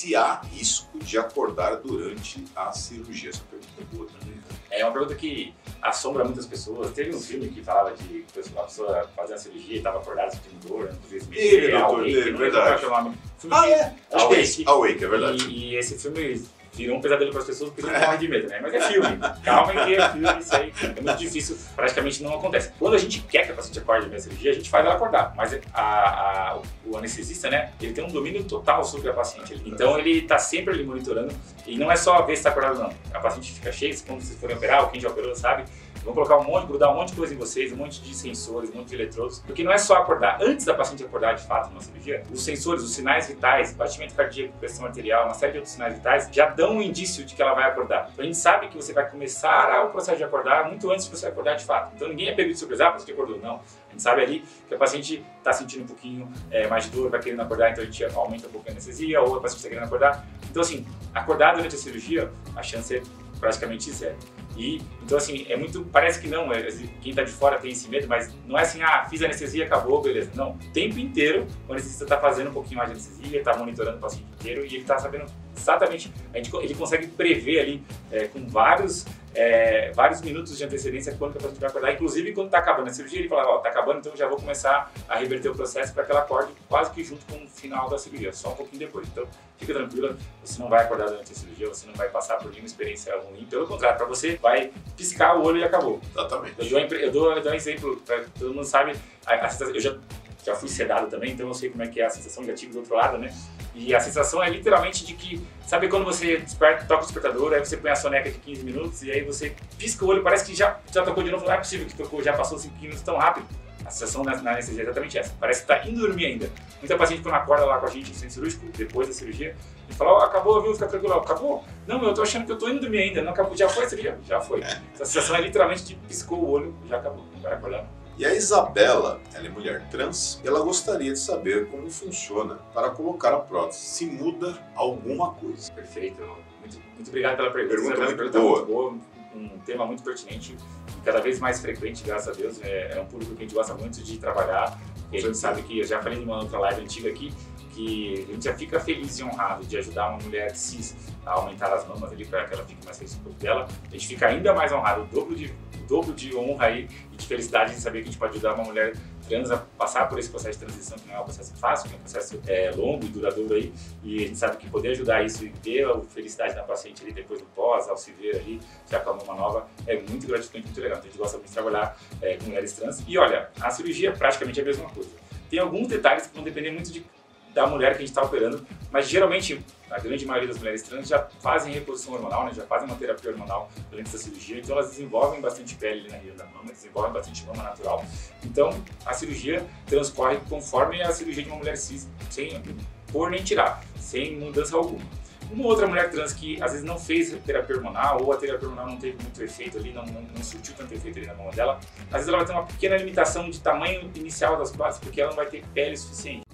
se há risco de acordar durante a cirurgia? Essa pergunta é boa também. É uma pergunta que assombra muitas pessoas. Teve um filme que falava de uma pessoa fazendo a cirurgia e estava acordada sentindo dor, não podia se mexer. Doutor, verdade. Acho que é esse. Awake, é verdade. E esse filme virou um pesadelo para as pessoas porque não morre de medo, né? Mas é filme. Calma que é filme, isso aí é muito difícil, praticamente não acontece. Quando a gente quer que a paciente acorde na cirurgia, a gente faz ela acordar. Mas o anestesista, né, ele tem um domínio total sobre a paciente. Então ele está sempre ali monitorando. E não é só ver se está acordado, não. A paciente fica cheia, quando vocês forem operar, ou quem já operou sabe, vão colocar grudar um monte de coisa em vocês, um monte de sensores, um monte de eletrodos, porque não é só acordar. Antes da paciente acordar de fato numa cirurgia, os sensores, os sinais vitais, batimento cardíaco, pressão arterial, uma série de outros sinais vitais, já dão um indício de que ela vai acordar. Então a gente sabe que você vai começar o processo de acordar muito antes de você acordar de fato. Então ninguém é pego de surpresa, a paciente acordou, não. A gente sabe ali que a paciente está sentindo um pouquinho mais de dor, vai querendo acordar, então a gente aumenta um pouco a anestesia, ou a paciente está querendo acordar. Então assim, acordar durante a cirurgia, a chance é praticamente zero. E, então assim, parece que não, quem está de fora tem esse medo, mas não é assim, fiz anestesia, acabou, beleza. Não, o tempo inteiro o anestesista está fazendo um pouquinho mais de anestesia, está monitorando o paciente inteiro e ele está sabendo exatamente, ele consegue prever ali com vários minutos de antecedência quando a paciente vai acordar, inclusive quando está acabando a cirurgia, ele fala, está acabando, então já vou começar a reverter o processo para que ela acorde quase que junto com o final da cirurgia, só um pouquinho depois. Então, fica tranquila, você não vai acordar durante a cirurgia, você não vai passar por nenhuma experiência ruim, pelo contrário, para você vai piscar o olho e acabou. Exatamente. Eu dou um exemplo, para todo mundo sabe, eu já fui sedado também, então eu sei como é que é a sensação, já tive do outro lado, né? E a sensação é literalmente de que, sabe quando você desperta, toca o despertador, aí você põe a soneca de 15 minutos e aí você pisca o olho, parece que já tocou de novo, não é possível que tocou, já passou 5 minutos tão rápido. A sensação na anestesia é exatamente essa, parece que está indo dormir ainda. Muita paciente quando acorda lá com a gente no centro cirúrgico, depois da cirurgia, e fala, acabou, viu, fica tranquilo, acabou? Não, eu tô achando que eu tô indo dormir ainda, não acabou, já foi a cirurgia? Já foi. Essa sensação é literalmente de piscou o olho, já acabou, não vai acordar não. E a Isabela, ela é mulher trans, e ela gostaria de saber como funciona para colocar a prótese, se muda alguma coisa. Perfeito, muito obrigado pela pergunta. Pergunta muito boa. Um tema muito pertinente e cada vez mais frequente, graças a Deus. É um público que a gente gosta muito de trabalhar. E a gente sabe que, eu já falei numa outra live antiga aqui, que a gente já fica feliz e honrado de ajudar uma mulher cis a aumentar as mamas ali para que ela fique mais feliz com o corpo dela. A gente fica ainda mais honrado, o dobro de honra aí e de felicidade de saber que a gente pode ajudar uma mulher trans a passar por esse processo de transição, que não é um processo fácil, que é um processo longo e duradouro aí, e a gente sabe que poder ajudar isso e ter a felicidade da paciente ali depois do pós, ao se ver ali, já com a mama nova, é muito gratificante, muito legal. Então a gente gosta muito de trabalhar com mulheres trans. E olha, a cirurgia é praticamente a mesma coisa. Tem alguns detalhes que vão depender muito da mulher que a gente está operando, mas geralmente a grande maioria das mulheres trans já fazem reposição hormonal, né? Já fazem uma terapia hormonal durante essa cirurgia, então elas desenvolvem bastante pele ali na região da mama, desenvolvem bastante mama natural. Então a cirurgia transcorre conforme a cirurgia de uma mulher cis, sem pôr nem tirar, sem mudança alguma. Uma outra mulher trans que às vezes não fez terapia hormonal ou a terapia hormonal não teve muito efeito ali, não surtiu tanto efeito ali na mama dela, às vezes ela vai ter uma pequena limitação de tamanho inicial das próteses porque ela não vai ter pele suficiente.